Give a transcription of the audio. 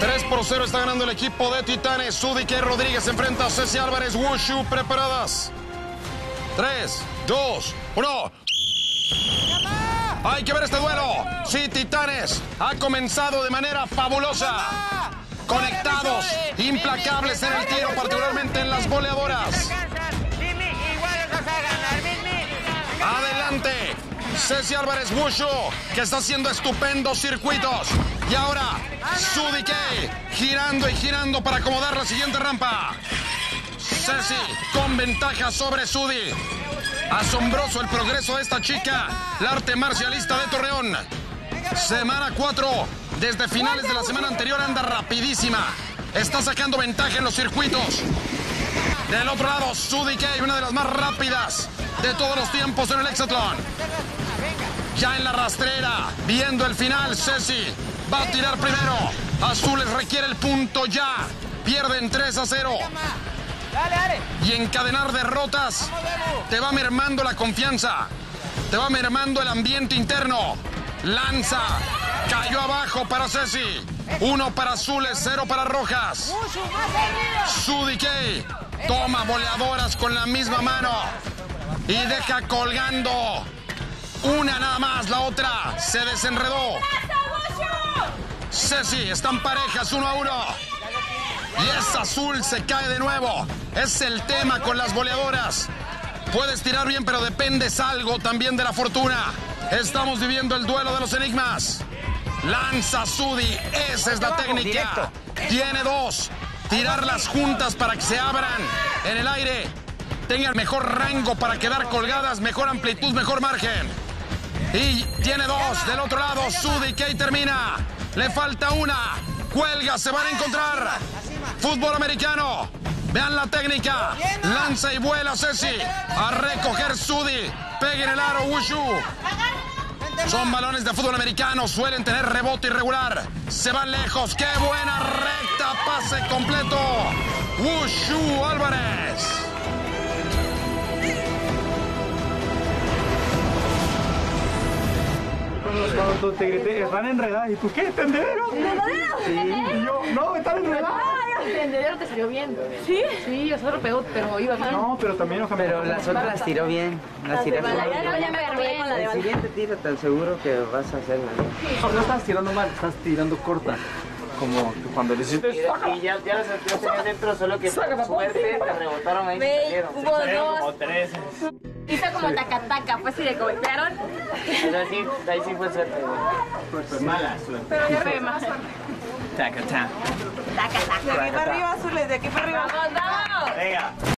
3-0 está ganando el equipo de Titanes. Sudike Rodríguez enfrenta a Ceci Álvarez. Wushu, preparadas. 3, 2, 1. Hay que ver este duelo. Sí, Titanes ha comenzado de manera fabulosa. Conectados, implacables en el tiro, particularmente en las boleadoras. Adelante, Ceci Álvarez Wushu, que está haciendo estupendos circuitos. Y ahora, Sudike, girando y girando para acomodar la siguiente rampa. Ceci con ventaja sobre Sudi. Asombroso el progreso de esta chica, la arte marcialista de Torreón. Semana 4, desde finales de la semana anterior anda rapidísima. Está sacando ventaja en los circuitos. Del otro lado, Sudike, una de las más rápidas de todos los tiempos en el hexatlón. Ya en la rastrera, viendo el final, Ceci va a tirar primero. Azules requiere el punto ya. Pierden 3-0. Y encadenar derrotas te va mermando la confianza. Te va mermando el ambiente interno. Lanza. Cayó abajo para Ceci. 1 para Azules, 0 para Rojas. Sudike toma boleadoras con la misma mano. Y deja colgando. Una nada más, la otra se desenredó. Ceci, están parejas 1-1. Y es Azul, se cae de nuevo. Es el tema con las boleadoras. Puedes tirar bien, pero dependes algo también de la fortuna. Estamos viviendo el duelo de los enigmas. Lanza Sudi, esa es la técnica. Tiene 2. Tirarlas juntas para que se abran en el aire. Tengan mejor rango para quedar colgadas, mejor amplitud, mejor margen. Y tiene 2 del otro lado, Sudike termina. Le falta una. Cuelga, se van a encontrar. Fútbol americano. Vean la técnica. Lanza y vuela Ceci. A recoger Sudi. Pega en el aro Wushu. Son balones de fútbol americano. Suelen tener rebote irregular. Se van lejos. ¡Qué buena recta! Pase completo. Wushu Álvarez. Cuando te grité, están enredadas. ¿Y tú qué? ¿Tendedero? ¿Tendedero? Sí. Y yo, no, están enredadas. El tendedero te salió bien. ¿Sí? Sí, eso lo pegó, pero iba bien. No, pero también, ojalá. Pero las otras las tiró bien. Las tiró bien. Ya me agarré con la de El siguiente tiro, tan seguro que vas a hacerla. No estás tirando mal, estás tirando corta. Como cuando le hiciste. Y ya las tenías dentro, solo que por suerte te rebotaron ahí. Hubo Como dos. 3. Hizo como taca-taca, pues si le golpearon. Pero sí, ahí sí fue suerte, güey. Pues mala suerte. Pero ya fue más. Taca-taca. Taca-taca. De aquí para arriba, Azules, de aquí para arriba. ¡Vamos, vamos! Venga.